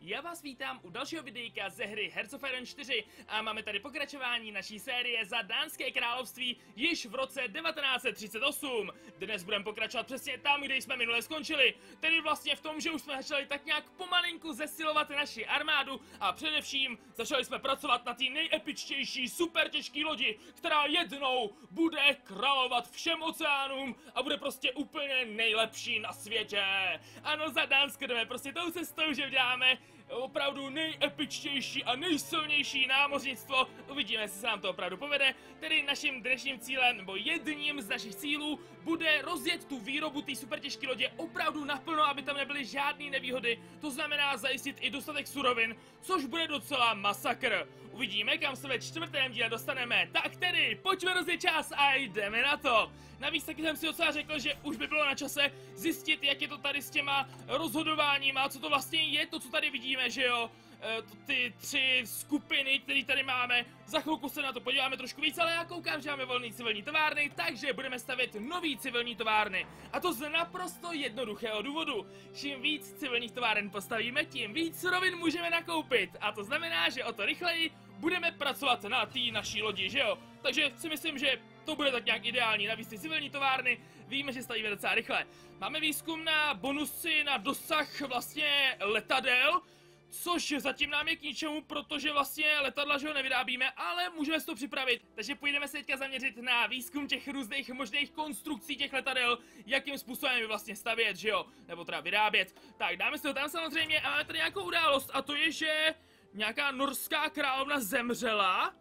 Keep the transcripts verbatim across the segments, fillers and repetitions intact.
Já vás vítám u dalšího videjka ze hry Hearts of Iron čtyři a máme tady pokračování naší série za Dánské království již v roce devatenáct set třicet osm. Dnes budeme pokračovat přesně tam, kde jsme minule skončili, tedy vlastně v tom, že už jsme začali tak nějak pomalinku zesilovat naši armádu a především začali jsme pracovat na té nejepičtější super těžké lodi, která jednou bude královat všem oceánům a bude prostě úplně nejlepší na světě. Ano, za Dánsko jdeme prostě tou cestou, že děláme opravdu nejepičtější a nejsilnější námořnictvo. Uvidíme, jestli se nám to opravdu povede. Tedy naším dnešním cílem, nebo jedním z našich cílů, bude rozjet tu výrobu té super těžké lodě opravdu naplno, aby tam nebyly žádné nevýhody. To znamená zajistit i dostatek surovin, což bude docela masakr. Uvidíme, kam se ve čtvrtém díle dostaneme. Tak tedy, pojďme rozjet čas a jdeme na to. Navíc taky jsem si docela řekl, že už by bylo na čase zjistit, jak je to tady s těma rozhodováníma, co to vlastně je, to, co tady vidíme, že jo. E, ty tři skupiny, které tady máme. Za chvilku se na to podíváme trošku víc, ale já koukám, že máme volný civilní továrny, takže budeme stavět nový civilní továrny. A to z naprosto jednoduchého důvodu. Čím víc civilních továren postavíme, tím víc surovin můžeme nakoupit. A to znamená, že o to rychleji budeme pracovat na té naší lodi, že jo? Takže si myslím, že to bude tak nějak ideální. Navíc ty civilní továrny víme, že stavíme docela rychle. Máme výzkum na bonusy na dosah vlastně letadel, což zatím nám je k ničemu, protože vlastně letadla, že ho nevyrábíme, ale můžeme si to připravit. Takže půjdeme se teďka zaměřit na výzkum těch různých možných konstrukcí těch letadel, jakým způsobem je vlastně stavět, že jo? Nebo teda vyrábět. Tak, dáme si to tam samozřejmě a máme tady nějakou událost, a to je, že nějaká norská královna zemřela.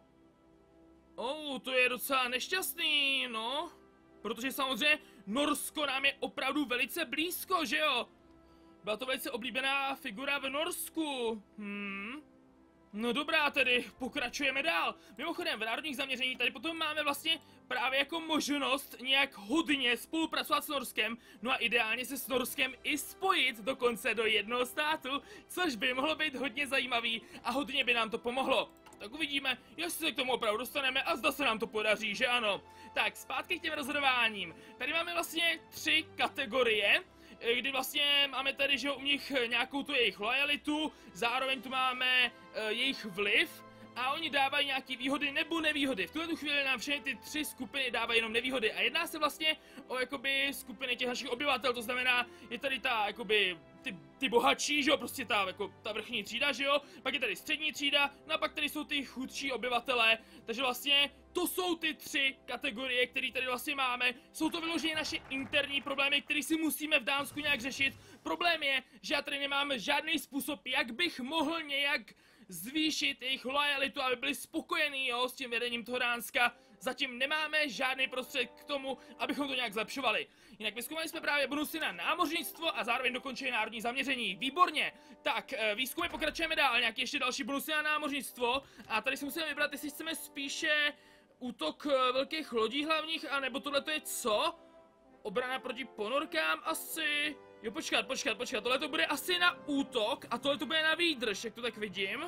Oh, to je docela nešťastný, no. Protože samozřejmě Norsko nám je opravdu velice blízko, že jo? Byla to velice oblíbená figura v Norsku. Hmm. No dobrá, tedy pokračujeme dál. Mimochodem, v národních zaměření tady potom máme vlastně právě jako možnost nějak hodně spolupracovat s Norskem, no a ideálně se s Norskem i spojit dokonce do jednoho státu, což by mohlo být hodně zajímavý a hodně by nám to pomohlo. Tak uvidíme, jestli se k tomu opravdu dostaneme a zda se nám to podaří, že ano. Tak, zpátky k těm rozhodováním. Tady máme vlastně tři kategorie, kdy vlastně máme tady, že u nich nějakou tu jejich lojalitu, zároveň tu máme uh, jejich vliv a oni dávají nějaké výhody nebo nevýhody. V tuhle chvíli nám všechny ty tři skupiny dávají jenom nevýhody a jedná se vlastně o jakoby skupiny těch našich obyvatel, to znamená, je tady ta jakoby ty, ty bohatší, že jo, prostě ta, jako, ta vrchní třída, že jo, pak je tady střední třída, no a pak tady jsou ty chudší obyvatelé, takže vlastně to jsou ty tři kategorie, které tady vlastně máme. Jsou to vyloženě naše interní problémy, které si musíme v Dánsku nějak řešit. Problém je, že já tady nemám žádný způsob, jak bych mohl nějak zvýšit jejich lojalitu, aby byli spokojení, jo, s tím vedením toho Dánska. Zatím nemáme žádný prostředek k tomu, abychom to nějak zlepšovali. Jinak vyzkoumali jsme právě bonusy na námořnictvo a zároveň dokončili národní zaměření. Výborně! Tak, výzkumy pokračujeme dál, nějaké ještě další bonusy na námořnictvo. A tady si musíme vybrat, jestli chceme spíše útok velkých lodí hlavních, anebo tohle to je co? Obrana proti ponorkám asi. Jo, počkat, počkat, počkat, tohle to bude asi na útok a tohle to bude na výdrž, jak to tak vidím.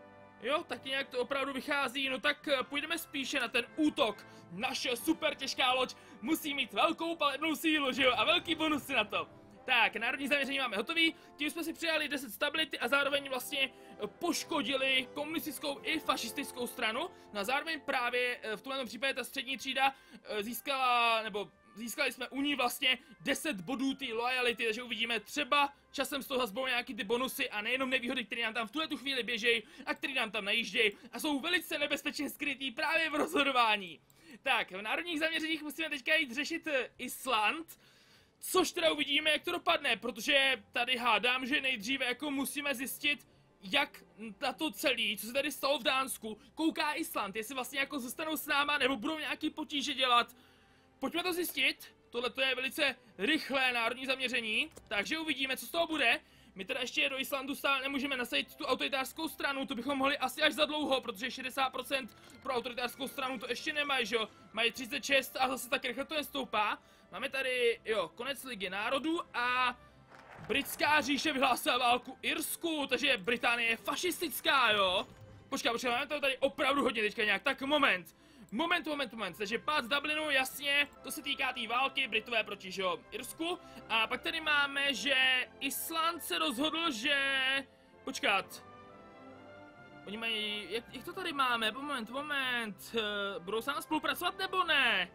Jo, tak nějak to opravdu vychází, no tak půjdeme spíše na ten útok. Naše super těžká loď musí mít velkou palebnou sílu, že jo, a velký bonusy na to. Tak, národní zaměření máme hotový, tím jsme si přijali deset stability a zároveň vlastně poškodili komunistickou i fašistickou stranu. No a zároveň právě v tomhle případě ta střední třída získala, nebo získali jsme u ní vlastně deset bodů té loyalty, takže uvidíme, třeba časem z toho zbou nějaký ty bonusy a nejenom nevýhody, které nám tam v tuhle tu chvíli běžejí a které nám tam najíždějí a jsou velice nebezpečně skrytý právě v rozhodování. Tak, v národních zaměřeních musíme teďka jít řešit Island, což teda uvidíme, jak to dopadne, protože tady hádám, že nejdříve jako musíme zjistit, jak na to celý, co se tady stalo v Dánsku, kouká Island, jestli vlastně jako zůstanou s náma nebo budou nějaký potíže dělat. Pojďme to zjistit, tohle je velice rychlé národní zaměření, takže uvidíme, co z toho bude. My teda ještě do Islandu stále nemůžeme nasadit tu autoritářskou stranu, to bychom mohli asi až za dlouho, protože šedesát procent pro autoritářskou stranu to ještě nemají, že jo. Mají třicet šest a zase tak rychle to nestoupá. Máme tady, jo, konec Ligy národů a britská říše vyhlásila válku Irsku, takže Británie je fašistická, jo. Počkej, počkej, máme to tady opravdu hodně teďka nějak, tak moment. Moment, moment, moment, takže pád z Dublinu, jasně, to se týká té války, Britové proti, že jo, Irsku. A pak tady máme, že Island se rozhodl, že Počkat. Oni mají, jak, jak to tady máme? Moment, moment. Uh, budou s námi spolupracovat nebo ne?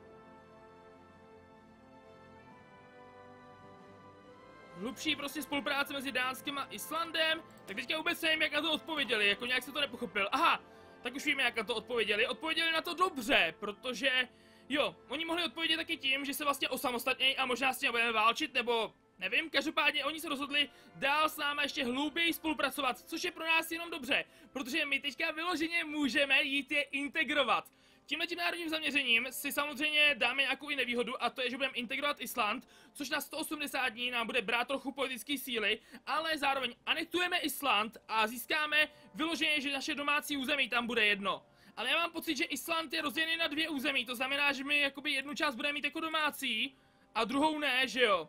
Hlubší prostě spolupráce mezi Dánskem a Islandem. Tak teďka vůbec nevím, jak na to odpověděli, jako nějak se to nepochopil. Aha, tak už víme, jak na to odpověděli. Odpověděli na to dobře, protože jo, oni mohli odpovědět taky tím, že se vlastně osamostatnějí a možná s tím budeme válčit, nebo nevím, každopádně oni se rozhodli dál s námi ještě hlouběji spolupracovat, což je pro nás jenom dobře, protože my teďka vyloženě můžeme jít je integrovat. Tímhle tím národním zaměřením si samozřejmě dáme nějakou i nevýhodu, a to je, že budeme integrovat Island, což na sto osmdesát dní nám bude brát trochu politické síly, ale zároveň anektujeme Island a získáme vyloženě, že naše domácí území tam bude jedno. Ale já mám pocit, že Island je rozdělený na dvě území, to znamená, že my jakoby jednu část budeme mít jako domácí a druhou ne, že jo?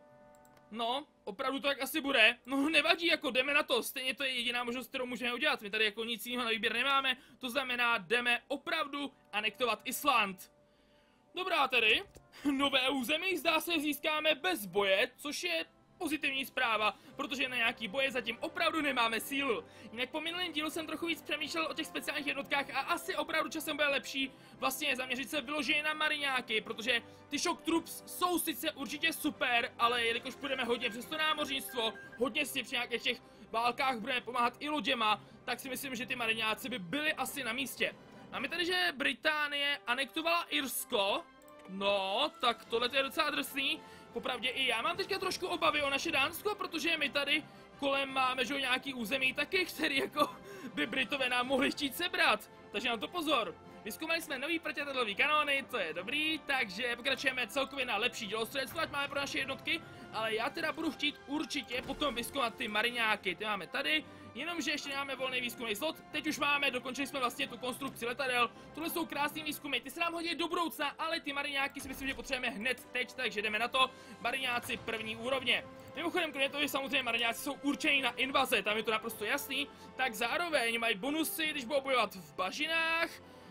No, opravdu to tak asi bude. No nevadí, jako jdeme na to, stejně to je jediná možnost, kterou můžeme udělat. My tady jako nic jiného na výběr nemáme, to znamená, jdeme opravdu anektovat Island. Dobrá tedy, nové území zdá se získáme bez boje, což je pozitivní zpráva, protože na nějaký boje zatím opravdu nemáme sílu. Jinak po minulém dílu jsem trochu víc přemýšlel o těch speciálních jednotkách a asi opravdu časem bude lepší vlastně zaměřit se vyloženě na mariňáky, protože ty shock troops jsou sice určitě super, ale jelikož půjdeme hodně přes to námořnictvo, hodně si při nějakých těch válkách budeme pomáhat i loděma, tak si myslím, že ty mariňáci by byli asi na místě. Máme tady, že Británie anektovala Irsko. No, tak tohle je docela drsný. Popravdě i já mám teďka trošku obavy o naše Dánsko, protože my tady kolem máme, že nějaký území taky, který jako by Britové nám mohli chtít sebrat. Takže na to pozor. Vyzkoumali jsme nový protiletadlový kanóny, to je dobrý, takže pokračujeme celkově na lepší dělostřelectvo, ať máme pro naše jednotky, ale já teda budu chtít určitě potom vyzkoumat ty mariňáky, ty máme tady, jenomže ještě nemáme volný výzkumný slot, teď už máme, dokončili jsme vlastně tu konstrukci letadel, tohle jsou krásný výzkumy, ty se nám hodí do budoucna, ale ty mariňáky si myslím, že potřebujeme hned teď, takže jdeme na to, mariňáci první úrovně. Mimochodem, kromě toho, že samozřejmě mariňáci jsou určení na invaze, tam je to naprosto jasný, tak zároveň mají bonusy, když budou bojovat v bažinách,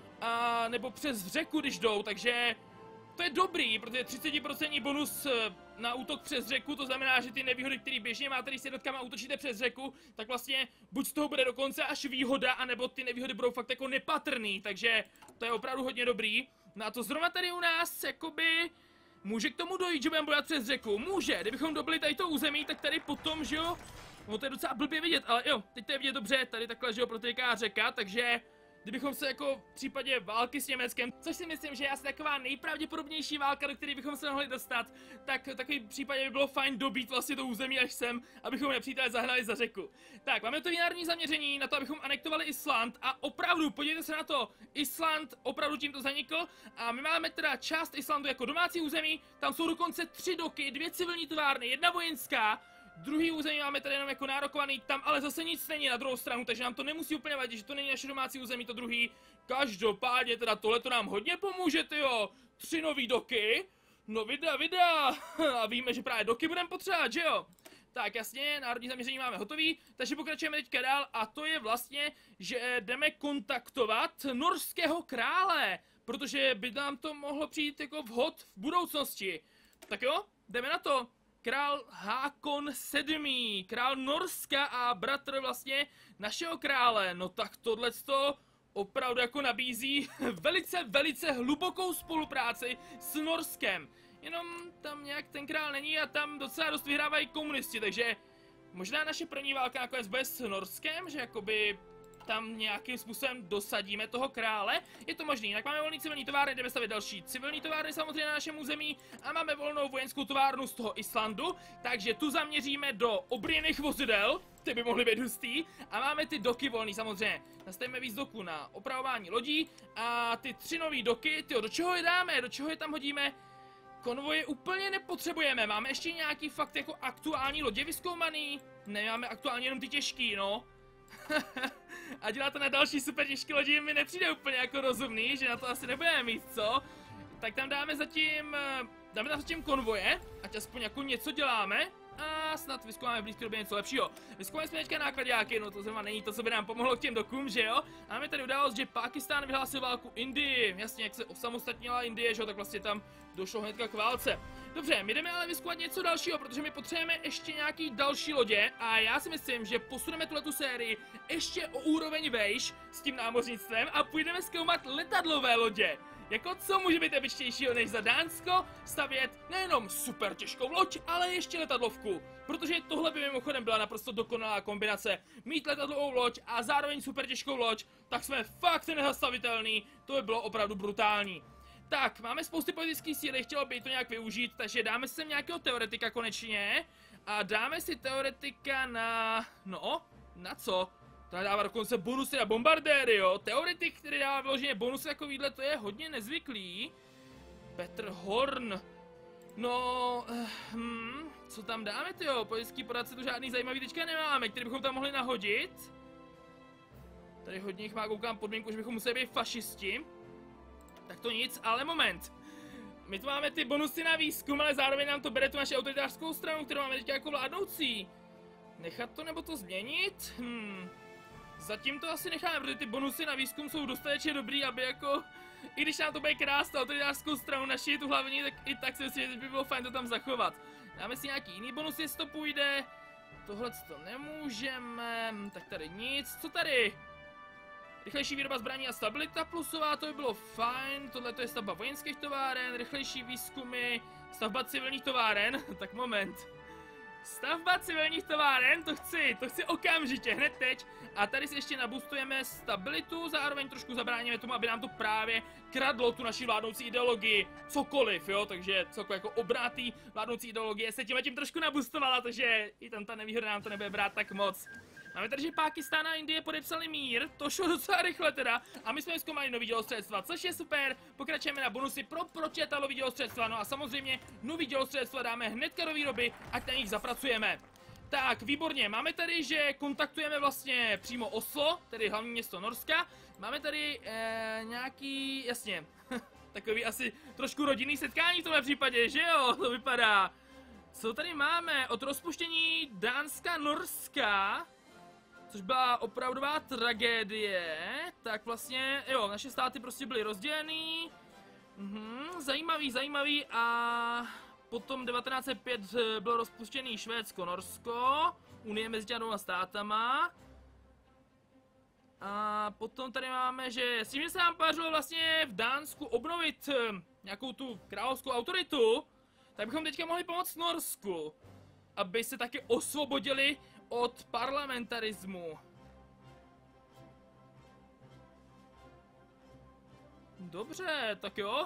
a nebo přes řeku, když jdou, takže to je dobrý, protože třicet procent bonus na útok přes řeku, to znamená, že ty nevýhody, které běžně máte, když s jednotkama útočíte přes řeku, tak vlastně buď z toho bude dokonce až výhoda, anebo ty nevýhody budou fakt jako nepatrný, takže to je opravdu hodně dobrý. No a to zrovna tady u nás, jakoby, může k tomu dojít, že budeme bojovat přes řeku, může, kdybychom dobili tady to území, tak tady potom, že jo, no to je docela blbě vidět, ale jo, teď to je vidět dobře, tady takhle, že jo, protéká řeka, takže kdybychom se jako v případě války s Německem, což si myslím, že je asi taková nejpravděpodobnější válka, do které bychom se mohli dostat, tak v takovém případě by bylo fajn dobít vlastně to území až sem, abychom nepřítele zahnali za řeku. Tak, máme to národní zaměření na to, abychom anektovali Island a opravdu, podívejte se na to, Island opravdu tímto zanikl a my máme teda část Islandu jako domácí území, tam jsou dokonce tři doky, dvě civilní továrny, jedna vojenská. Druhý území máme tady jenom jako nárokovaný, tam ale zase nic není na druhou stranu, takže nám to nemusí úplně vadit, že to není naše domácí území, to druhý. Každopádně teda tohle to nám hodně pomůže, tyjo. Tři nový doky, no vida, vida. A víme, že právě doky budeme potřebovat, že jo? Tak jasně, národní zaměření máme hotový, takže pokračujeme teďka dál a to je vlastně, že jdeme kontaktovat norského krále, protože by nám to mohlo přijít jako vhod v budoucnosti. Tak jo, jdeme na to. Král Hákon sedmý, král Norska a bratr vlastně našeho krále, no tak tohleto opravdu jako nabízí velice, velice hlubokou spolupráci s Norskem. Jenom tam nějak ten král není a tam docela dost vyhrávají komunisti, takže možná naše první válka nakonec bude s Norskem, že jakoby tam nějakým způsobem dosadíme toho krále. Je to možný, jinak máme volný civilní továrny, jdeme stavět další civilní továrny samozřejmě na našem území a máme volnou vojenskou továrnu z toho Islandu, takže tu zaměříme do obrněných vozidel, ty by mohly být hustý, a máme ty doky volný samozřejmě. Nastavíme víc doků na opravování lodí a ty tři nový doky, tyjo, do čeho je dáme, do čeho je tam hodíme? Konvoje úplně nepotřebujeme, máme ještě nějaký fakt jako aktuální lodě vyzkoumaný? Ne, máme aktuálně jenom ty těžký, no. A dělat to na další super těžké lodi mi nepřijde úplně jako rozumný, že na to asi nebudeme mít, co? Tak tam dáme zatím, dáme tam zatím konvoje, ať aspoň jako něco děláme. a snad vyzkoumáme v blízké době něco lepšího. Vyzkoumáme jsme teďka nákladáky, no to zrovna není to, co by nám pomohlo k těm dokům, že jo? A máme tady událost, že Pákistán vyhlásil válku Indii. Jasně, jak se osamostatnila Indie, že jo, tak vlastně tam došlo hnedka k válce. Dobře, my jdeme ale vyzkoumat něco dalšího, protože my potřebujeme ještě nějaký další lodě a já si myslím, že posuneme tuhletu sérii ještě o úroveň vejš s tím námořnictvem a půjdeme zkoumat letadlové lodě. Jako co může být epičtějšího než za Dánsko stavět nejenom super těžkou loď, ale ještě letadlovku. Protože tohle by mimochodem byla naprosto dokonalá kombinace. Mít letadlovou loď a zároveň super těžkou loď, tak jsme fakt nezastavitelný, to by bylo opravdu brutální. Tak, máme spousty politických síly, chtělo by to nějak využít, takže dáme si sem nějakého teoretika konečně. A dáme si teoretika na... no, na co? To dává dokonce bonusy na bombardéry, jo. Teoretik, který dává vyloženě bonusy takovýhle, to je hodně nezvyklý. Petr Horn. No, hm, co tam dáme, tyjo? Politický poradce tu žádný zajímavý teďka nemáme, který bychom tam mohli nahodit. Tady hodně jich má, koukám podmínku, že bychom museli být fašisti. Tak to nic, ale moment. My tu máme ty bonusy na výzkum, ale zároveň nám to bere tu naši autoritářskou stranu, kterou máme teď jako vládnoucí. Nechat to nebo to změnit? Hm. Zatím to asi necháme, protože ty bonusy na výzkum jsou dostatečně dobrý, aby jako... I když nám to bude krást autoritářskou stranu naši tu hlavní, tak i tak si myslím, že by bylo fajn to tam zachovat. Dáme si nějaký jiný bonus, jestli to půjde. Tohle to nemůžeme, tak tady nic. Co tady? Rychlejší výroba zbraní a stabilita plusová, to by bylo fajn. Tohle je stavba vojenských továren, rychlejší výzkumy, stavba civilních továren. Tak moment. Stavba civilních továren, to chci, to chci okamžitě, hned teď. A tady si ještě nabustujeme stabilitu, zároveň trošku zabráníme tomu, aby nám to právě kradlo tu naši vládnoucí ideologii. Cokoliv, jo, takže celkově jako obrátý vládnoucí ideologie se tím a tím trošku nabustovala, takže i tam ta nevýhoda nám to nebude brát tak moc. Máme tady, že Pákistán a Indie podepsali mír, to šlo docela rychle teda, a my jsme zkoumali nový dělostřelectva, což je super, pokračujeme na bonusy pro pročetalový dělostřelectva, no a samozřejmě nový dělostřelectva dáme hnedka do výroby, ať na nich zapracujeme. Tak, výborně, máme tady, že kontaktujeme vlastně přímo Oslo, tedy hlavní město Norska, máme tady eh, nějaký, jasně, takový asi trošku rodinný setkání v tomhle případě, že jo, to vypadá. Co tady máme? Od rozpuštění Dánska, Norska, což byla opravdová tragédie, tak vlastně, jo, naše státy prostě byly rozdělený. Mhm, zajímavý, zajímavý a potom devatenáct set pět bylo rozpuštěný Švédsko, Norsko, Unie mezi těma státama. A potom tady máme, že s tím, že se nám podařilo vlastně v Dánsku obnovit nějakou tu královskou autoritu, tak bychom teďka mohli pomoct Norsku, aby se taky osvobodili od parlamentarismu. Dobře, tak jo.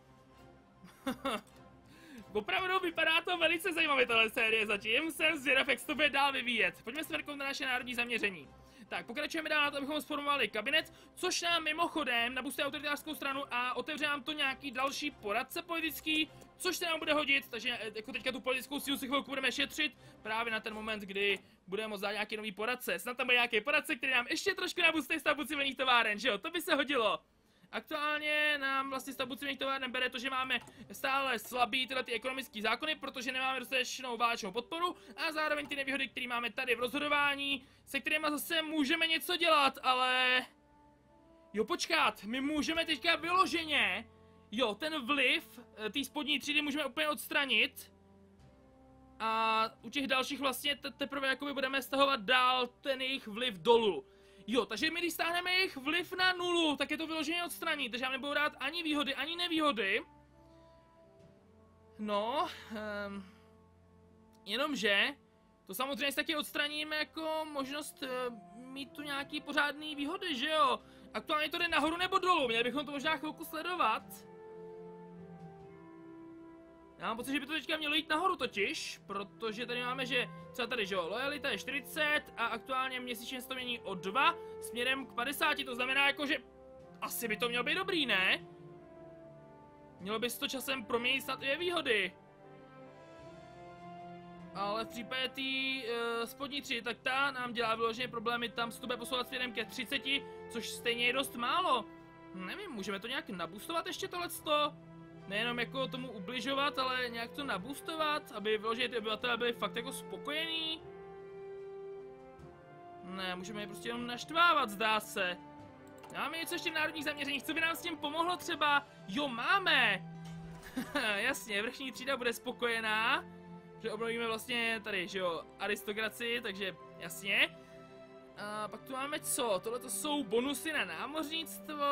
Opravdu vypadá to velice zajímavě tahle série zatím, jsem zvědav, jak se to bude dál vyvíjet. Pojďme se vrknout na naše národní zaměření. Tak, pokračujeme dál na to, abychom sformovali kabinet, což nám mimochodem nabustuje autoritářskou stranu a otevře nám to nějaký další poradce politický, což se nám bude hodit, takže jako teďka tu politickou sílu si chvilku budeme šetřit právě na ten moment, kdy budeme moct dát nějaký nový poradce. Snad tam bude nějaký poradce, který nám ještě trošku nabustuje stavbu civilních továren, že jo, to by se hodilo. Aktuálně nám vlastně stavbu civilních továren bere to, že máme stále slabý tyhle ty ekonomické zákony, protože nemáme dostatečnou válečnou podporu a zároveň ty nevýhody, které máme tady v rozhodování, se kterými zase můžeme něco dělat, ale... Jo, počkat, my můžeme teďka vyloženě, jo, ten vliv té spodní třídy můžeme úplně odstranit a u těch dalších vlastně teprve jakoby budeme stahovat dál ten jejich vliv dolů. Jo, takže my když stáhneme jejich vliv na nulu, tak je to vyloženě odstranit, takže nám nebudou dát ani výhody, ani nevýhody. No, um, jenomže, to samozřejmě taky odstraníme jako možnost uh, mít tu nějaký pořádný výhody, že jo? Aktuálně to jde nahoru nebo dolů, měli bychom to možná chvilku sledovat. Já mám pocit, že by to teďka mělo jít nahoru totiž, protože tady máme, že třeba tady, že jo, lojalita je čtyřicet a aktuálně měsíčně se to mění o dva směrem k padesáti, to znamená jako, že asi by to mělo být dobrý, ne? Mělo by se to časem proměnit snad i výhody. Ale v případě té uh, spodní třídy, tak ta nám dělá vyloženě problémy, tam se to bude posouvat směrem ke třiceti, což stejně je dost málo. Nevím, můžeme to nějak nabustovat ještě tohleto? nejenom jako tomu ubližovat, ale nějak to naboostovat, aby vyloženě ty obyvatelé byli fakt jako spokojení. Ne, můžeme je prostě jenom naštvávat, zdá se. Máme něco ještě v národních zaměřeních, co by nám s tím pomohlo třeba? Jo, máme! Jasně, vrchní třída bude spokojená, že obnovíme vlastně tady, že jo, aristokracii, takže jasně. A pak tu máme co? Tohle to jsou bonusy na námořnictvo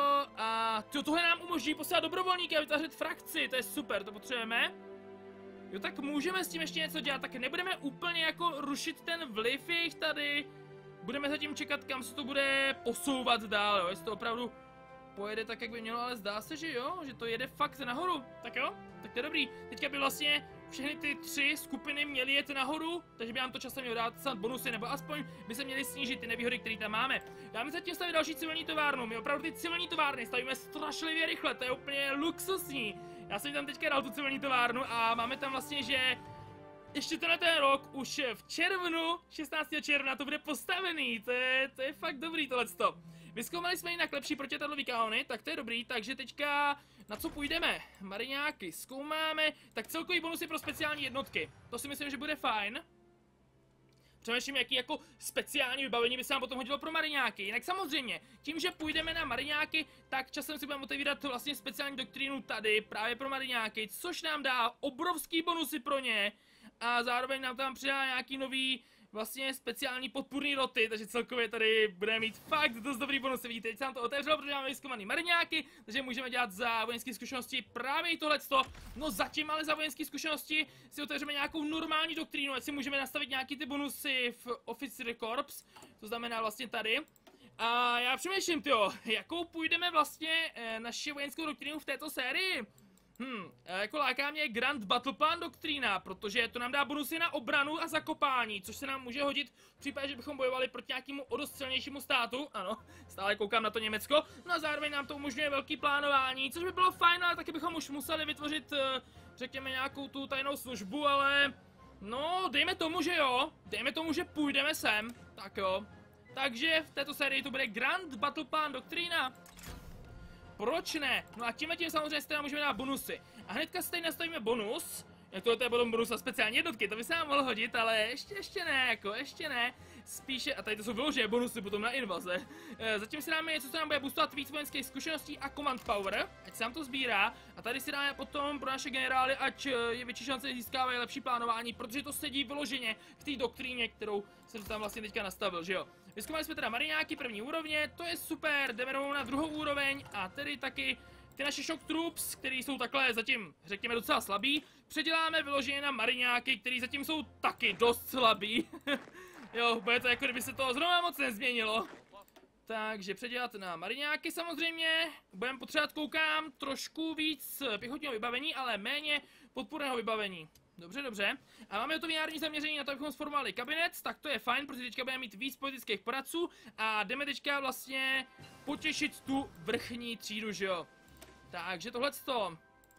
a to, tohle nám umožní posílat dobrovolníky a vytvářet frakci, to je super, to potřebujeme. Jo, tak můžeme s tím ještě něco dělat, tak nebudeme úplně jako rušit ten vliv jejich tady. Budeme zatím čekat, kam se to bude posouvat dál, jo, jestli to opravdu pojede tak, jak by mělo, ale zdá se, že jo, že to jede fakt nahoru. Tak jo, tak to je dobrý. Teďka by vlastně všechny ty tři skupiny měly jet nahoru, takže by nám to časem mělo dát snad bonusy, nebo aspoň by se měly snížit ty nevýhody, které tam máme. Dáme zatím stavit další civilní továrnu, my opravdu ty civilní továrny stavíme strašlivě rychle, to je úplně luxusní. Já jsem tam teďka dal tu civilní továrnu a máme tam vlastně, že ještě tenhle ten rok, už v červnu, šestnáctého června to bude postavený, to je, to je fakt dobrý tohleto. Vyzkoumali jsme jinak lepší protiletadlový kanony, tak to je dobrý, takže teďka na co půjdeme? Mariňáky zkoumáme, tak celkový bonusy pro speciální jednotky, to si myslím, že bude fajn. Přemýšlím, jaký jako speciální vybavení by se nám potom hodilo pro mariňáky. Jinak samozřejmě, tím, že půjdeme na mariňáky, tak časem si budeme otevírat vlastně speciální doktrínu tady, právě pro mariňáky, což nám dá obrovský bonusy pro ně. A zároveň nám tam přidá nějaký nový vlastně speciální podpůrný roty, takže celkově tady budeme mít fakt dost dobrý bonusy. Vidíte, teď se nám to otevřelo, protože máme vyzkoumaný mariňáky, takže můžeme dělat za vojenské zkušenosti právě tohleto. No zatím ale za vojenské zkušenosti si otevřeme nějakou normální doktrínu, ať si můžeme nastavit nějaký ty bonusy v Officer Corps, to znamená vlastně tady. A já přemýšlím, tyjo, jakou půjdeme vlastně e, naši vojenskou doktrínu v této sérii? Hmm, jako láká mě Grand Battle Plan doktrína, protože to nám dá bonusy na obranu a zakopání, což se nám může hodit v případě, že bychom bojovali proti nějakému o dost silnějšímu státu, ano, stále koukám na to Německo, no a zároveň nám to umožňuje velký plánování, což by bylo fajn, ale taky bychom už museli vytvořit, řekněme, nějakou tu tajnou službu, ale no, dejme tomu, že jo, dejme tomu, že půjdeme sem, tak jo, takže v této sérii to bude Grand Battle Plan doktrína. Proč ne? No a tímhle tím samozřejmě stejně můžeme dát bonusy. A hnedka stejně nastavíme bonus. Jak tohle je potom bonus a speciální jednotky, to by se nám mohlo hodit, ale ještě, ještě ne, jako ještě ne. Spíše, a tady to jsou vyložené bonusy potom na invaze. E, zatím si dáme něco, co nám bude boostovat víc vojenských zkušeností a command power, ať se nám to sbírá. A tady si dáme potom pro naše generály, ať je větší šance získávají lepší plánování, protože to sedí vyloženě k té doktríně, kterou jsem tam vlastně teďka nastavil, že jo. Vyzkoumali jsme teda mariňáky první úrovně, to je super, jdeme rovnou na druhou úroveň a tedy taky ty naše shock troops, který jsou takhle zatím, řekněme, docela slabý, předěláme vyloženě na mariňáky, který zatím jsou taky dost slabý. Jo, bude to jako kdyby se to zrovna moc nezměnilo. Takže předělat na mariňáky samozřejmě, budeme potřebovat, koukám, trošku víc pěchotního vybavení, ale méně podpůrného vybavení. Dobře, dobře. A máme to národní zaměření na to, abychom sformovali kabinet, tak to je fajn, protože teďka budeme mít víc politických poradců a jdeme teďka vlastně potěšit tu vrchní třídu, že jo. Takže tohleto.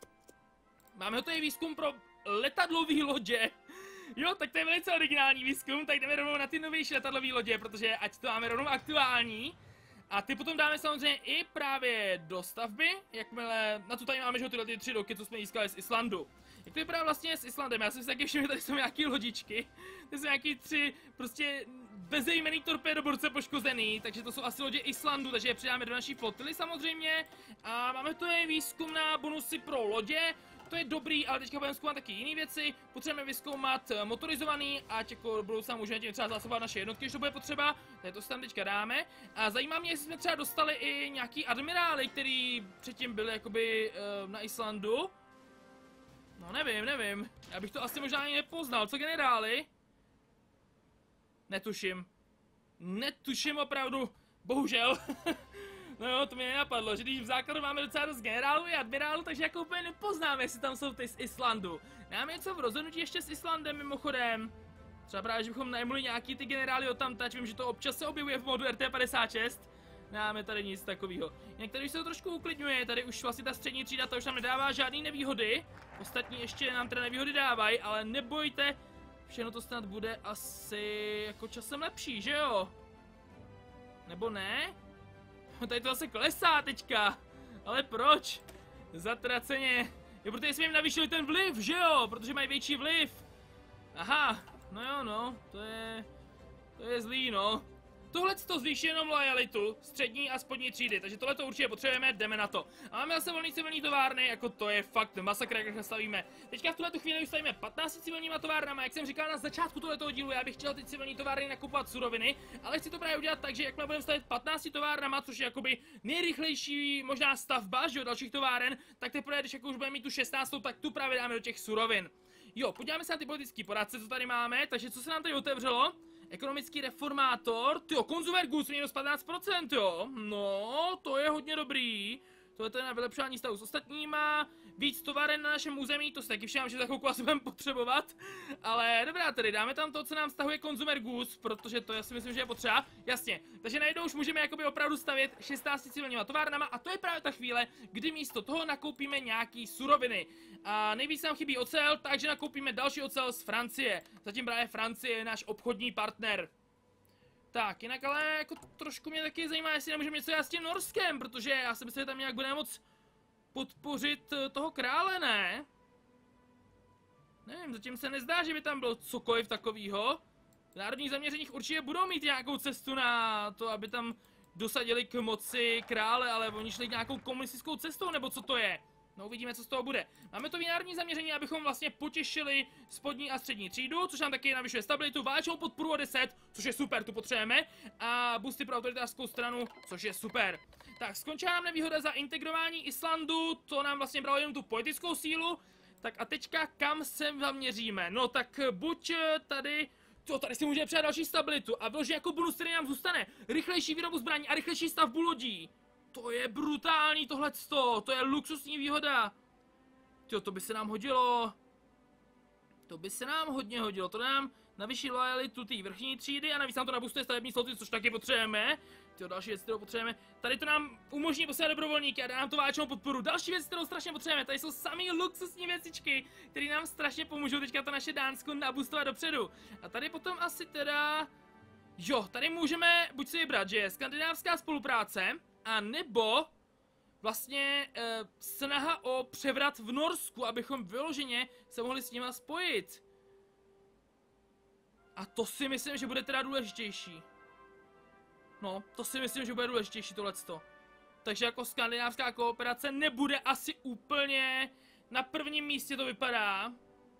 Máme hotový výzkum pro letadlový lodě. Jo, tak to je velice originální výzkum, tak jdeme rovnou na ty novější letadlový lodě, protože ať to máme rovnou aktuální. A ty potom dáme samozřejmě i právě do stavby, jakmile, na to tady máme, že tyhle ty tři roky, co jsme získali z Islandu. Jak to vypadá vlastně s Islandem? Já jsem si taky všiml, že tady jsou nějaký lodičky. Tady jsou nějaký tři prostě bezejmenný torpédoborce poškozený, takže to jsou asi lodě Islandu, takže je přidáme do naší flotily samozřejmě. A máme tu i výzkum na bonusy pro lodě. To je dobrý, ale teďka budeme zkoumat taky jiné věci. Potřebujeme vyzkoumat motorizovaný, ať jako do budoucna můžeme tím třeba zásobovat naše jednotky, když to bude potřeba. Takže to si tam teďka dáme. A zajímá mě, jestli jsme třeba dostali i nějaký admirály, který předtím byli jakoby uh, na Islandu. No nevím, nevím. Já bych to asi možná ani nepoznal. Co generály? Netuším. Netuším opravdu. Bohužel. No jo, to mi nenapadlo, že když v základu máme docela dost generálů i admirálů, takže jako úplně nepoznáme, jestli tam jsou ty z Islandu. Máme něco v rozhodnutí ještě s Islandem mimochodem. Třeba právě, že bychom najmuli nějaký ty generály od tam, vím, že to občas se objevuje v modu R T padesát šest. Nemáme tady nic takového. Některý se to trošku uklidňuje, tady už vlastně ta střední třída, to už nám nedává žádný nevýhody. Ostatní ještě nám teda nevýhody dávají, ale nebojte, všechno to snad bude asi jako časem lepší, že jo? Nebo ne? Tady to zase klesá teďka. Ale proč? Zatraceně. Jo, protože jsme jim navýšili ten vliv, že jo? Protože mají větší vliv. Aha, no jo, no, to je... To je zlý, no. Tohle to zvýší jenom lojalitu střední a spodní třídy, takže tohle to určitě potřebujeme, jdeme na to. A máme zase volný civilní továrny, jako to je fakt masakr, jak stavíme. Teďka v tuhle chvíli už stavíme patnácti civilníma továrnama, jak jsem říkal na začátku tohoto dílu, já bych chtěl ty civilní továrny nakupovat suroviny, ale chci to právě udělat tak, že jakmile budeme stavit patnácti továrnama, což je jakoby nejrychlejší možná stavba, že jo, dalších továren, tak teprve, když jako už budeme mít tu šestnáctou, tak tu právě dáme do těch surovin. Jo, podíváme se na ty politické poradce, co tady máme, takže co se nám tady otevřelo? Ekonomický reformátor, tyjo, Consumer Goods minus patnáct procent, jo, no, to je hodně dobrý. Tohle je na vylepšování stavu s ostatníma, víc továren na našem území, to se taky všem, že za chvilku asi budeme potřebovat. Ale dobrá, tedy dáme tam to, co nám stahuje Consumer Goods, protože to já si myslím, že je potřeba. Jasně, takže najednou už můžeme jakoby opravdu stavět šestnácti civilníma továrnama a to je právě ta chvíle, kdy místo toho nakoupíme nějaký suroviny. A nejvíc nám chybí ocel, takže nakoupíme další ocel z Francie. Zatím právě Francie je náš obchodní partner. Tak, jinak ale jako trošku mě taky zajímá, jestli nemůžeme něco dělat s tím Norskem, protože já si myslím, že tam nějak budeme moc podpořit toho krále, ne? Nevím, zatím se nezdá, že by tam bylo cokoliv takového. V národních zaměřeních určitě budou mít nějakou cestu na to, aby tam dosadili k moci krále, ale oni šli nějakou komunistickou cestou, nebo co to je? No uvidíme, co z toho bude. Máme to národní zaměření, abychom vlastně potěšili spodní a střední třídu, což nám taky navyšuje stabilitu, válečnou podporu o deset, což je super, tu potřebujeme, a boosty pro autoritářskou stranu, což je super. Tak, skončila nám nevýhoda za integrování Islandu, to nám vlastně bralo jenom tu politickou sílu. Tak a teďka kam se zaměříme? No tak buď tady... To, tady si můžeme přijat další stabilitu a vložit jako bonus, který nám zůstane. Rychlejší výrobu zbraní a rychlejší stavbu lodí. To je brutální tohleto, to je luxusní výhoda. Tyjo, to by se nám hodilo. To by se nám hodně hodilo, to nám navyší lojalitu té vrchní třídy a navíc nám to nabustuje stavební sloty, což taky potřebujeme. Tyjo, další věc, kterou potřebujeme. Tady to nám umožní posílat dobrovolníky a dá nám to válečnou podporu. Další věc, kterou strašně potřebujeme, tady jsou samý luxusní věcičky, které nám strašně pomůžou teďka to naše Dánsko nabustovat dopředu. A tady potom asi teda... Jo, tady můžeme buď si vybrat, že je skandinávská spolupráce, a nebo vlastně e, snaha o převrat v Norsku, abychom vyloženě se mohli s nima spojit. A to si myslím, že bude teda důležitější. No, to si myslím, že bude důležitější tohleto. Takže jako skandinávská kooperace nebude asi úplně na prvním místě, to vypadá.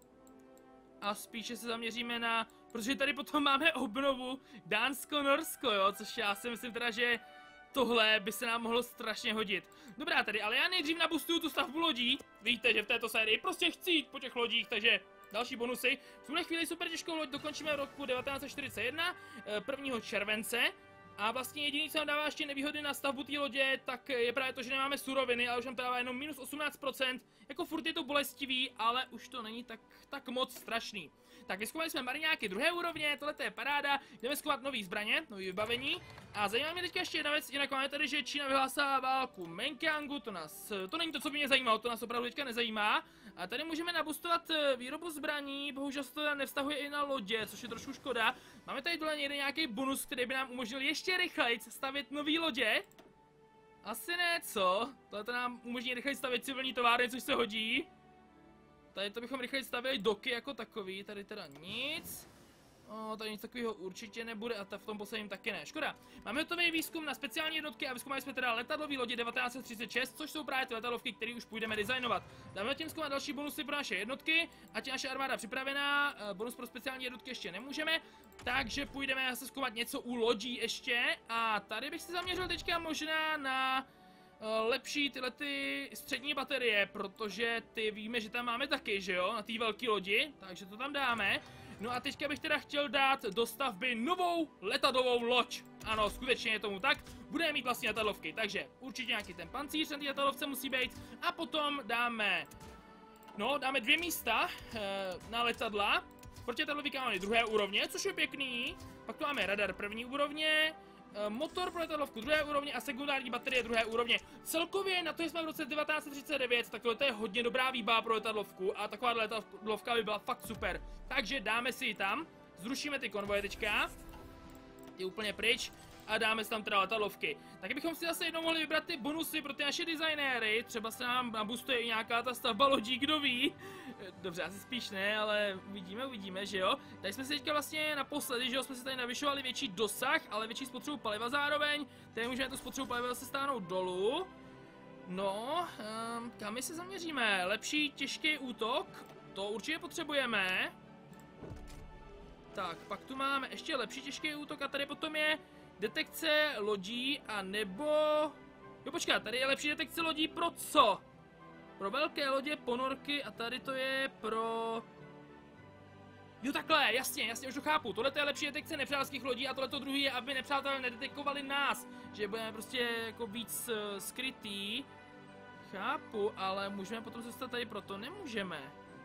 A spíše se zaměříme na... Protože tady potom máme obnovu Dánsko-Norsko, jo, což já si myslím teda, že tohle by se nám mohlo strašně hodit. Dobrá tady, ale já nejdřív nabustuju tu stavbu lodí. Víte, že v této sérii prostě chci jít po těch lodích, takže další bonusy. V tuhle chvíli super těžkou loď dokončíme v roku devatenáct set čtyřicet jedna, prvního července. A vlastně jediný, co nám dává ještě nevýhody na stavbu té lodě, tak je právě to, že nemáme suroviny, ale už nám to dává jenom minus osmnáct procent. Jako furt je to bolestivý, ale už to není tak, tak moc strašný. Tak vyzkoumali jsme mariňáky druhé úrovně, tohle je paráda, jdeme zkoumat nový zbraně, nový vybavení. A zajímá mě teďka ještě jedna věc, jinak máme tady, že Čína vyhlásila válku Mengjiangu, to nás, to není to, co by mě zajímalo, to nás opravdu teďka nezajímá. A tady můžeme nabustovat výrobu zbraní, bohužel se to nevztahuje i na lodě, což je trošku škoda. Máme tady dole někde nějaký bonus, který by nám umožnil ještě rychleji stavět nový lodě. Asi ne, co? Tohle to nám umožní rychleji stavět civilní továrny, což se hodí. Tady to bychom rychleji stavěli doky jako takový, tady teda nic. O, tady nic takového určitě nebude a v tom posledním taky ne. Škoda. Máme hotový výzkum na speciální jednotky a vyzkoumali jsme teda letadlový lodě devatenáct set třicet šest, což jsou právě ty letadlovky, které už půjdeme designovat. Dáme tím zkoumat další bonusy pro naše jednotky, ať je naše armáda připravená. Bonus pro speciální jednotky ještě nemůžeme, takže půjdeme zase zkoumat něco u lodí ještě. A tady bych se zaměřil teďka možná na lepší tyhle ty střední baterie, protože ty víme, že tam máme taky, že jo, na té velké lodi, takže to tam dáme. No a teďka bych teda chtěl dát do stavby novou letadlovou loď. Ano, skutečně je tomu tak. Budeme mít vlastně letadlovky, takže určitě nějaký ten pancíř na té letadlovce musí být. A potom dáme, no, dáme dvě místa e, na letadla. Protiletadlový kanony druhé úrovně, což je pěkný. Pak tu máme radar první úrovně. Motor pro letadlovku druhé úrovně a sekundární baterie druhé úrovně. Celkově na to, že jsme v roce devatenáct set třicet devět, tak to je hodně dobrá výbava pro letadlovku a taková letadlovka by byla fakt super. Takže dáme si ji tam, zrušíme ty konvoje teďka. Ty úplně pryč. a dáme si tam teda letalovky. Taky bychom si zase jednou mohli vybrat ty bonusy pro ty naše designéry, třeba se nám nabustuje i nějaká ta stavba lodí, kdo ví. Dobře, asi spíš ne, ale uvidíme, uvidíme, že jo. Tady jsme si teďka vlastně naposledy, že jo, jsme si tady navyšovali větší dosah, ale větší spotřebu paliva zároveň. Tady můžeme tu spotřebu paliva zase stáhnout dolů. No, um, kam my se zaměříme? Lepší těžký útok, to určitě potřebujeme. Tak, pak tu máme ještě lepší těžký útok a tady potom je detekce lodí a nebo... Jo, počkat, tady je lepší detekce lodí pro co? Pro velké lodě, ponorky a tady to je pro... Jo, takhle, jasně, jasně, už to chápu. Tohle je lepší detekce nepřátelských lodí a tohle druhý je, aby nepřátelé nedetekovali nás. Že budeme prostě jako víc uh, skrytý. Chápu, ale můžeme potom zůstat tady, proto nemůžeme.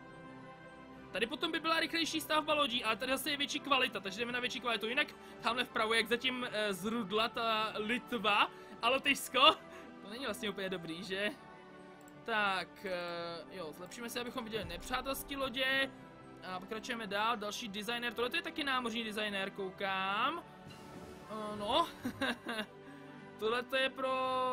Tady potom by byla rychlejší stavba lodí, ale tady zase je větší kvalita, takže jdeme na větší kvalitu. Jinak tamhle vpravo, jak zatím e, zrudla ta Litva a Lotyšsko, to není vlastně úplně dobrý, že? Tak, e, jo, zlepšíme se, abychom viděli nepřátelské lodě a pokračujeme dál. Další designer, tohle je taky námořní designer, koukám. E, no, tohle je pro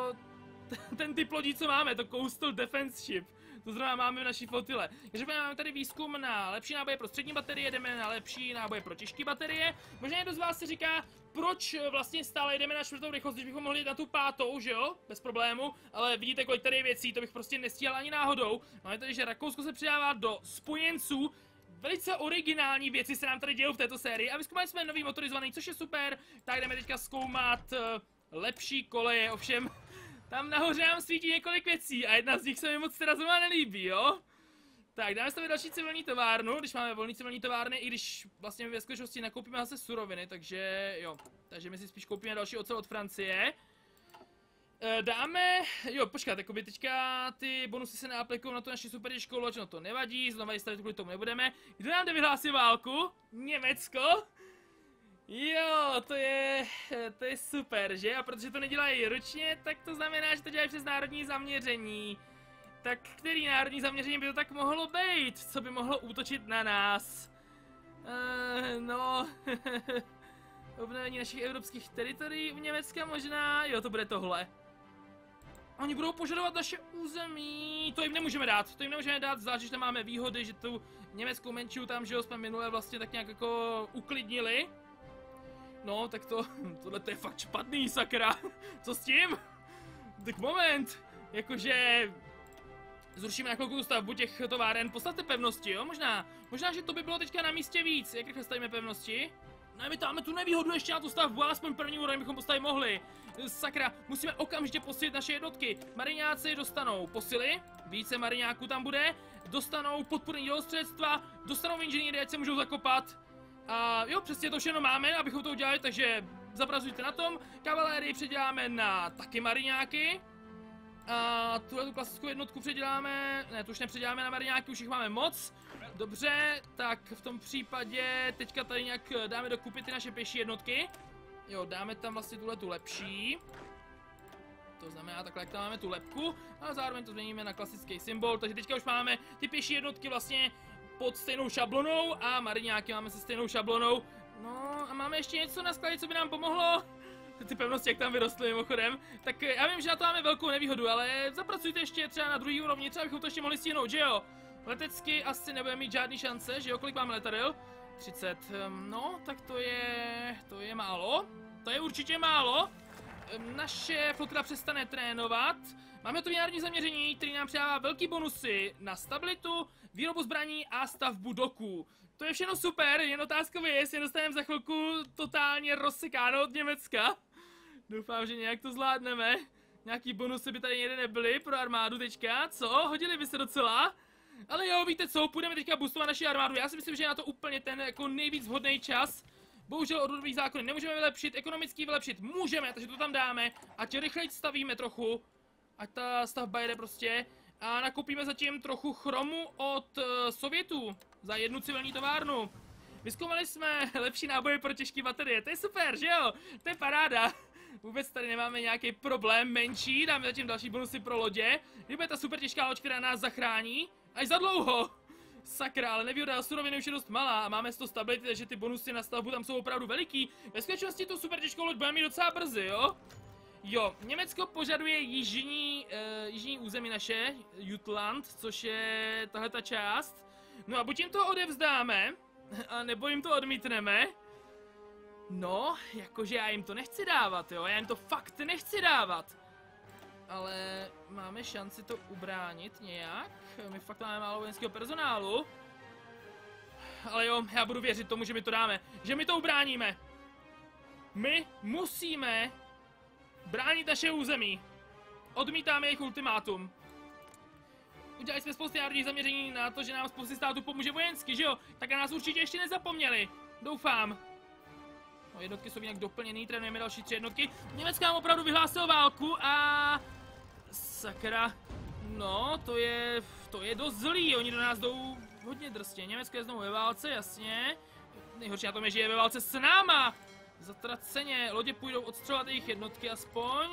ten typ lodí, co máme, to Coastal Defense Ship. To znamená, máme v naší flotile. Takže máme tady výzkum na lepší náboje pro střední baterie, jdeme na lepší náboje pro těžké baterie. Možná někdo z vás si říká, proč vlastně stále jdeme na čtvrtou rychlost, když bychom mohli jít na tu pátou, že jo? Bez problému, ale vidíte, kolik tady je věcí, to bych prostě nestíhal ani náhodou. Máme tady, že Rakousko se přidává do spojenců. Velice originální věci se nám tady dějou v této sérii a vyzkoumali jsme nový motorizovaný, což je super. Tak jdeme teďka zkoumat uh, lepší koleje, ovšem. Tam nahoře nám svítí několik věcí a jedna z nich se mi moc teda zrovna nelíbí, jo? Tak, dáme stavit další civilní továrnu, když máme volný civilní továrny, i když vlastně ve skutečnosti nakoupíme zase suroviny, takže jo. Takže my si spíš koupíme další ocel od Francie. E, dáme, jo, počkat, jakoby teďka ty bonusy se neaplikují na tu naši super těžkou loď, no to nevadí, znova ji stavit kvůli tomu nebudeme. Kdo nám jde vyhlásit válku? Německo? Jo, to je, to je super, že? A protože to nedělají ručně, tak to znamená, že to dělají přes národní zaměření. Tak který národní zaměření by to tak mohlo být? Co by mohlo útočit na nás? Uh, no, obnovení našich evropských teritorií u Německa možná? Jo, to bude tohle. Oni budou požadovat naše území, to jim nemůžeme dát, to jim nemůžeme dát, zvlášť, že tam máme výhody, že tu německou menšinu tam, že jo, jsme minule vlastně tak nějak jako uklidnili. No, tak to, tohle to je fakt špatný, sakra. Co s tím? Tak moment, jakože zrušíme na chvilku stavbu těch továren, postavte pevnosti, jo, možná. Možná, že to by bylo teďka na místě víc, jak rychle stavíme pevnosti? Ne, my máme tu nevýhodu ještě na tu stavbu, alespoň první úroveň bychom postavit mohli. Sakra, musíme okamžitě posílit naše jednotky. Mariňáci dostanou posily, více mariňáků tam bude, dostanou podporní dělostředstva, dostanou inženýry, ať se můžou zakopat. A jo, přesně to všechno máme, abychom to udělali, takže zapracujte na tom. Kavalérii předěláme na taky mariňáky. A tuhle tu klasickou jednotku předěláme, ne, tu už nepředěláme na mariňáky, už jich máme moc. Dobře, tak v tom případě teďka tady nějak dáme dokupy ty naše pěší jednotky. Jo, dáme tam vlastně tuhle tu lepší. To znamená takhle, jak tam máme tu lepku. A zároveň to změníme na klasický symbol, takže teďka už máme ty pěší jednotky vlastně pod stejnou šablonou a mariňáky máme se stejnou šablonou. No a máme ještě něco na skladě, co by nám pomohlo. Ty pevnosti, jak tam vyrostly mimochodem. Tak já vím, že na to máme velkou nevýhodu, ale zapracujte ještě třeba na druhý úrovni, třeba bychom to ještě mohli stihnout, že jo? Letecky asi nebudeme mít žádný šance, že jo? Kolik máme letadel? třicet. No, tak to je... to je málo. To je určitě málo. Naše flotila přestane trénovat. Máme tu národní zaměření, který nám přidává velký bonusy na stabilitu, výrobu zbraní a stavbu doků. To je všechno super, jen otázkově je, jestli dostaneme za chvilku totálně rozsekáno od Německa. Doufám, že nějak to zvládneme. Nějaký bonusy by tady někde nebyly pro armádu teďka, co? Hodili by se docela. Ale jo, víte co, půjdeme teďka boostovat naši armádu. Já si myslím, že je na to úplně ten jako nejvíc vhodný čas. Bohužel odrodový zákony nemůžeme vylepšit, ekonomický vylepšit můžeme, takže to tam dáme. Ať rychleji stavíme trochu, ať ta stavba jede prostě. A nakoupíme zatím trochu chromu od uh, Sovětů za jednu civilní továrnu. Vyzkoumali jsme lepší náboje pro těžké baterie, to je super, že jo? To je paráda. Vůbec tady nemáme nějaký problém menší, dáme zatím další bonusy pro lodě. Kdy bude ta super těžká loď, která nás zachrání? Až za dlouho. Sakra, ale nevýhoda suroviny už je dost malá a máme sto stability, takže ty bonusy na stavbu tam jsou opravdu veliký. Ve skutečnosti tu super těžkou loď budeme mít docela brzy, jo? Jo, Německo požaduje jižní, uh, jižní území naše, Jutland, což je tahle ta část. No a buď jim to odevzdáme, a nebo jim to odmítneme. No, jakože já jim to nechci dávat, jo, já jim to fakt nechci dávat. Ale máme šanci to ubránit nějak, my fakt máme málo vojenského personálu. Ale jo, já budu věřit tomu, že my to dáme, že my to ubráníme. My musíme bránit naše území. Odmítáme jejich ultimátum. Udělali jsme spousty národních zaměření na to, že nám spousty států pomůže vojensky, že jo? Tak na nás určitě ještě nezapomněli. Doufám. No, jednotky jsou jinak doplněný, trénujeme další tři jednotky. Německo nám opravdu vyhlásilo válku a... Sakra. No, to je... To je dost zlý, oni do nás jdou hodně drsně. Německo je znovu ve válce, jasně. Nejhorší na tom je, že je ve válce s náma. Zatraceně, lodě půjdou odstřelovat jejich jednotky aspoň.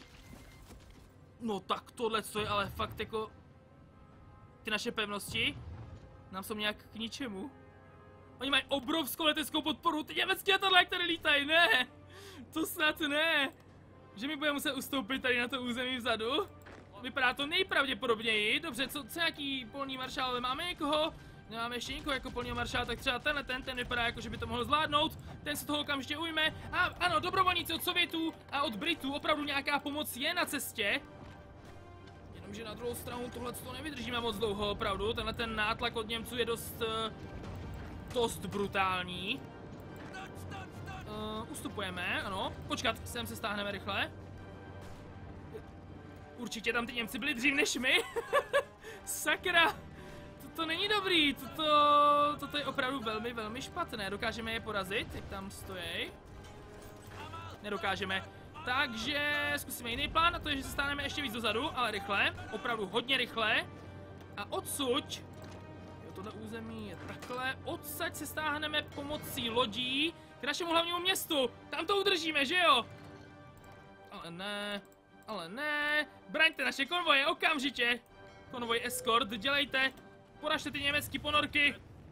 No tak tohle to je ale fakt jako... Ty naše pevnosti nám jsou nějak k ničemu. Oni mají obrovskou leteckou podporu, ty německé letadla, které lítají, ne! To snad ne! Že mi budeme muset ustoupit tady na to území vzadu. Vypadá to nejpravděpodobněji. Dobře, co, co nějaký polní maršál, máme někoho? Nemáme ještě někoho jako polního maršála, tak třeba tenhle ten, ten vypadá jako, že by to mohl zvládnout. Ten se toho okamžitě ujme. A ano, dobrovolníci od Sovětů a od Britů, opravdu nějaká pomoc je na cestě. Jenomže na druhou stranu tohle to nevydržíme moc dlouho, opravdu. Tenhle ten nátlak od Němců je dost... Uh, dost brutální. Uh, ustupujeme, ano. Počkat, sem se stáhneme rychle. Určitě tam ty Němci byli dřív než my. Sakra. To není dobrý, toto, toto je opravdu velmi, velmi špatné. Dokážeme je porazit, jak tam stojí? Nedokážeme. Takže zkusíme jiný plán, a to je, že se stáneme ještě víc dozadu, ale rychle, opravdu hodně rychle. A odsud, jo, tohle území je takhle, odsaď se stáhneme pomocí lodí k našemu hlavnímu městu. Tam to udržíme, že jo? Ale ne, ale ne, braňte naše konvoje okamžitě. Konvoj escort, dělejte. Poražte ty německý ponorky.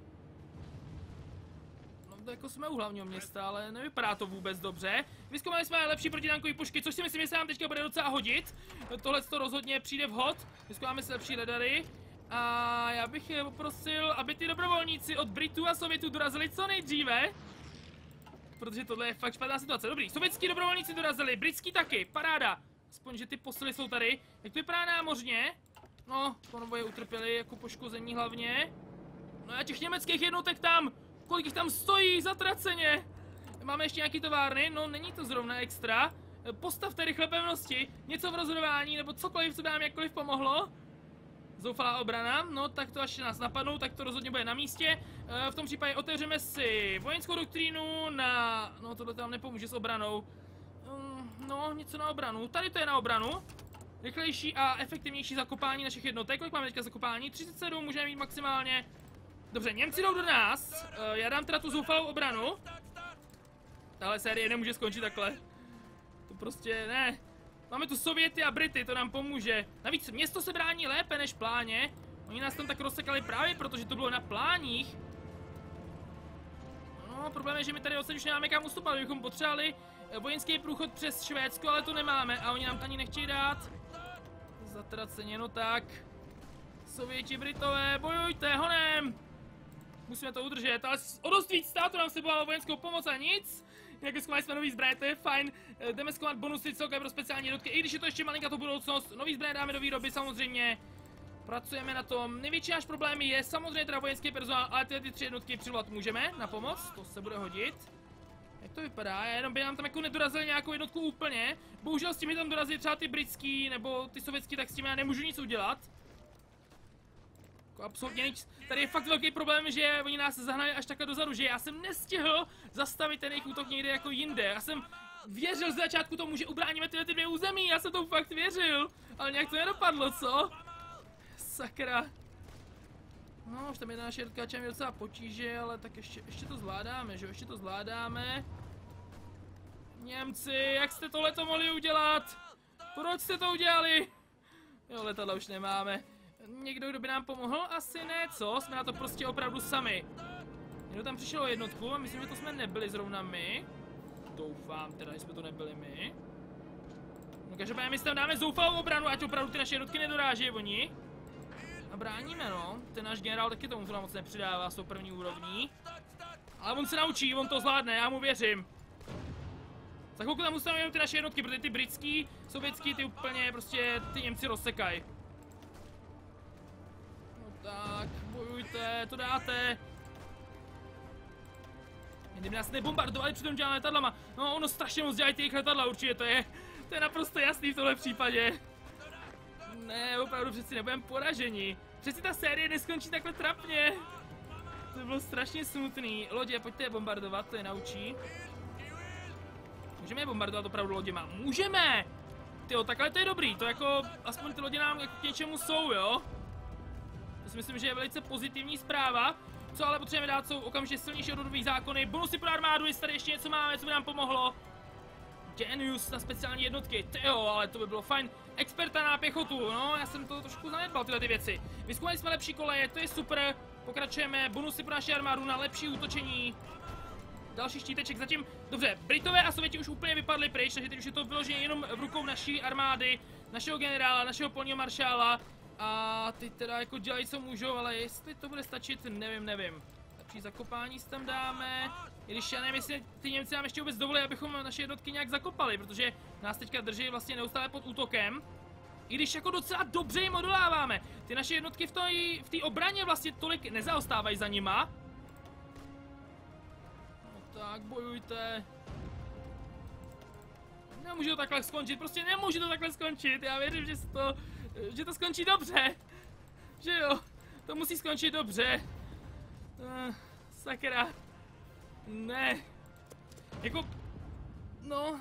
No to jako jsme u hlavního města, ale nevypadá to vůbec dobře. Vyzkoumali jsme lepší protitankové pušky, což si myslím, že se nám teďka bude docela hodit. Tohle to rozhodně přijde vhod. Vyzkoumáme si lepší radary. A já bych je poprosil, aby ty dobrovolníci od Britů a Sovětů dorazili co nejdříve. Protože tohle je fakt špatná situace. Dobrý, sovětský dobrovolníci dorazili, britský taky, paráda. Aspoň, že ty posily jsou tady. Jak to vypadá námořně? No, konvoje utrpěli jako poškození hlavně. No a těch německých jednotek tam, kolik jich tam stojí, zatraceně. Máme ještě nějaký továrny, no není to zrovna extra. Postavte rychle pevnosti, něco v rozhodování, nebo cokoliv, co by nám jakkoliv pomohlo. Zoufalá obrana, no tak to až nás napadnou, tak to rozhodně bude na místě. V tom případě otevřeme si vojenskou doktrínu na... No tohle tam nepomůže s obranou. No, něco na obranu, tady to je na obranu. Rychlejší a efektivnější zakopání našich jednotek. Kolik máme teďka zakopání? třicet sedm, můžeme mít maximálně. Dobře, Němci jdou do nás. Uh, já dám teda tu zoufalou obranu. Tahle série nemůže skončit takhle. To prostě ne. Máme tu Sověty a Brity, to nám pomůže. Navíc město se brání lépe než pláně. Oni nás tam tak rozsekali právě, protože to bylo na pláních. No, problém je, že my tady odsaď už nemáme kam ustupovat, bychom potřebovali vojenský průchod přes Švédsko, ale to nemáme a oni nám ani nechtějí dát. Zatraceně, no tak. Sověti, Britové, bojujte, honem! Musíme to udržet, ale o dost víc státu nám slibovalo vojenskou pomoc a nic. Jak zkoumali jsme nový zbraně, to je fajn. Jdeme zkoumat bonusy celkově pro speciální jednotky, i když je to ještě malinká to budoucnost. Nový zbraně dáme do výroby, samozřejmě. Pracujeme na tom. Největší náš problém je samozřejmě teda vojenský personál, ale tyhle ty tři jednotky přivolat můžeme na pomoc, to se bude hodit. Jak to vypadá? Jenom by nám tam jako nedorazili nějakou jednotku úplně. Bohužel s tím tam dorazí třeba ty britský nebo ty sovětský, tak s tím já nemůžu nic udělat. Jako absolutně nic. Tady je fakt velký problém, že oni nás zahnali až takhle dozadu, že já jsem nestihl zastavit ten jejich útok někde jako jinde. Já jsem věřil z začátku tomu, že ubráníme tyhle ty dvě území, já jsem tomu fakt věřil. Ale nějak to nedopadlo, co? Sakra. No, už tam jedna naše jednotka čem je docela potíže, ale tak ještě, ještě to zvládáme, že jo? Ještě to zvládáme. Němci, jak jste tohleto mohli udělat? Proč jste to udělali? Jo, letadla už nemáme. někdo, kdo by nám pomohl? Asi ne, co? Jsme na to prostě opravdu sami. Někdo tam přišel o jednotku a myslím, že to jsme nebyli zrovna my. Doufám teda, že jsme to nebyli my. No každopádně my si tam dáme zoufalou obranu, ať opravdu ty naše jednotky nedoráží oni. A bráníme, no. Ten náš generál taky tomu moc nepřidává s tou první úrovní. Ale on se naučí, on to zvládne, já mu věřím. Za chvilku tam ustavíme ty naše jednotky, protože ty britský, sovětský, ty úplně prostě ty Němci rozsekají. No tak, bojujte, to dáte. Kdyby nás nebombardovali přitom těma letadlama. No ono strašně moc dělají ty jejich letadla, určitě to je. To je naprosto jasný v tomhle případě. Ne, opravdu přeci nebudeme poraženi. Přeci ta série neskončí takhle trapně. To bylo strašně smutný. Lodě, pojďte je bombardovat, to je naučí. Můžeme je bombardovat opravdu loděma? Můžeme! Tyjo, takhle to je dobrý, to jako, aspoň ty lodě nám jako k něčemu jsou, jo? To si myslím, že je velice pozitivní zpráva. Co ale potřebujeme dát, jsou okamžitě silnější odrodové zákony. Bonusy pro armádu, jestli tady ještě něco máme, co by nám pomohlo. Genius na speciální jednotky, tyjo, ale to by bylo fajn. Experta na pěchotu, no, já jsem to trošku zanedbal, tyhle ty věci. Vyzkoumali jsme lepší koleje, to je super. Pokračujeme, bonusy pro naši armádu na lepší útočení. Další štíteček zatím, dobře, Britové a Sověti už úplně vypadli pryč, takže teď už je to vyloženě jenom v rukou naší armády, našeho generála, našeho polního maršála. A ty teda jako dělají, co můžou, ale jestli to bude stačit, nevím, nevím. Lepší zakopání si tam dáme. I když já nevím, jestli ty Němci nám ještě vůbec dovolí, abychom naše jednotky nějak zakopali, protože nás teďka drží vlastně neustále pod útokem. I když jako docela dobře jim odoláváme. Ty naše jednotky v té v té obraně vlastně tolik nezaostávají za nima. No tak, bojujte. Nemůže to takhle skončit, prostě nemůže to takhle skončit. Já věřím, že to, že to skončí dobře. Že jo, to musí skončit dobře. Uh, sakra. Ne. Jako, no.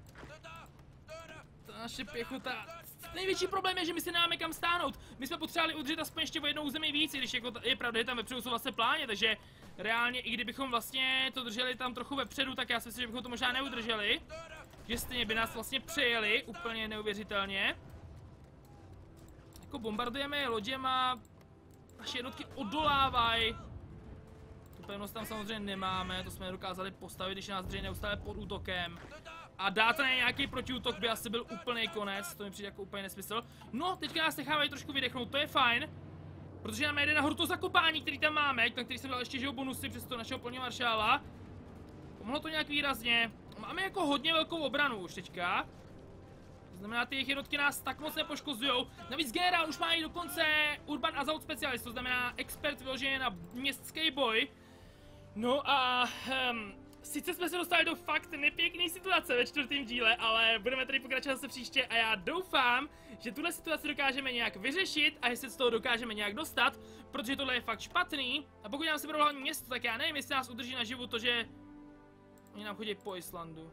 Ta naše pěchota. Největší problém je, že my se nemáme kam stáhnout. My jsme potřebovali udržet aspoň ještě o jednou území víc, když jako je pravda, že tam vepředu jsou vlastně pláně, takže reálně i kdybychom vlastně to drželi tam trochu vepředu, tak já si myslím, že bychom to možná neudrželi. Že stejně by nás vlastně přejeli, úplně neuvěřitelně. Jako bombardujeme loděma, naše jednotky odolávají. Tu pevnost tam samozřejmě nemáme, to jsme nedokázali postavit, když nás drží neustále pod útokem. A dát na nějaký protiútok by asi byl úplný konec, to mi přijde jako úplně nesmysl. No, teďka nás nechávají trošku vydechnout, to je fajn. Protože nám jde nahoru to zakopání, který tam máme, na který jsem dal ještě, že bonusy přes to našeho polního maršála. Pomohlo to nějak výrazně. Máme jako hodně velkou obranu už teďka. To znamená, ty jejich jednotky nás tak moc nepoškozujou. Navíc generál už má i dokonce Urban Assault Specialist, to znamená expert vyložený na městský boj. No a um, sice jsme se dostali do fakt nepěkné situace ve čtvrtém díle, ale budeme tady pokračovat zase příště a já doufám, že tuhle situaci dokážeme nějak vyřešit a že se z toho dokážeme nějak dostat, protože tohle je fakt špatný. A pokud nám se budou hlavní město, tak já nevím, jestli nás udrží naživu to, že oni nám chodí po Islandu.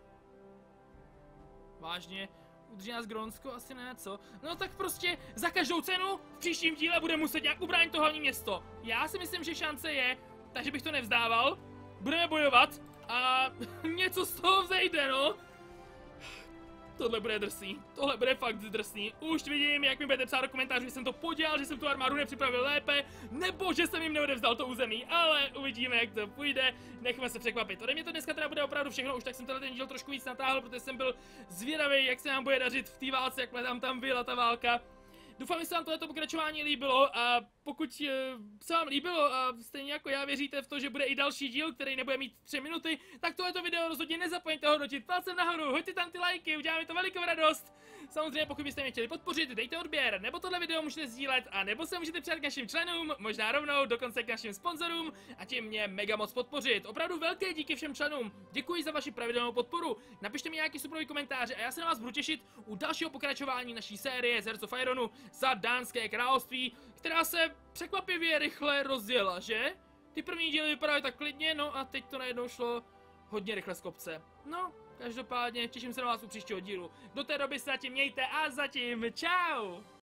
Vážně? Udrží nás Grónsko? Asi ne, co? No tak prostě za každou cenu v příštím díle bude muset nějak ubránit to hlavní město. Já si myslím, že šance je, takže bych to nevzdával. Budeme bojovat a něco z toho vzejde, no. Tohle bude drsný, tohle bude fakt drsný. Už vidím, jak mi budete psát do komentářů, že jsem to podělal, že jsem tu armádu nepřipravil lépe, nebo že jsem jim neodevzdal to území, ale uvidíme, jak to půjde, nechme se překvapit. Ode mě to dneska teda bude opravdu všechno, už tak jsem tenhle ten díl trošku víc natáhl, protože jsem byl zvědavý, jak se nám bude dařit v té válce, jak tam tam byla ta válka. Doufám, že se vám tohleto pokračování líbilo a pokud se vám líbilo a stejně jako já věříte v to, že bude i další díl, který nebude mít tři minuty, tak tohleto video rozhodně nezapomeňte hodnotit palcem nahoru, hoďte tam ty lajky, udělá mi to velikou radost. Samozřejmě pokud byste mě chtěli podpořit, dejte odběr, nebo tohle video můžete sdílet, a nebo se můžete přidat k našim členům, možná rovnou dokonce k našim sponzorům a tím mě mega moc podpořit. Opravdu velké díky všem členům, děkuji za vaši pravidelnou podporu, napište mi nějaký superový komentáře a já se na vás budu těšit u dalšího pokračování naší série z Hearts of Ironu za Dánské království, která se překvapivě rychle rozjela, že? Ty první díly vypadaly tak klidně, no a teď to najednou šlo hodně rychle z kopce. No, každopádně těším se na vás u příštího dílu. Do té doby se zatím mějte a zatím čau!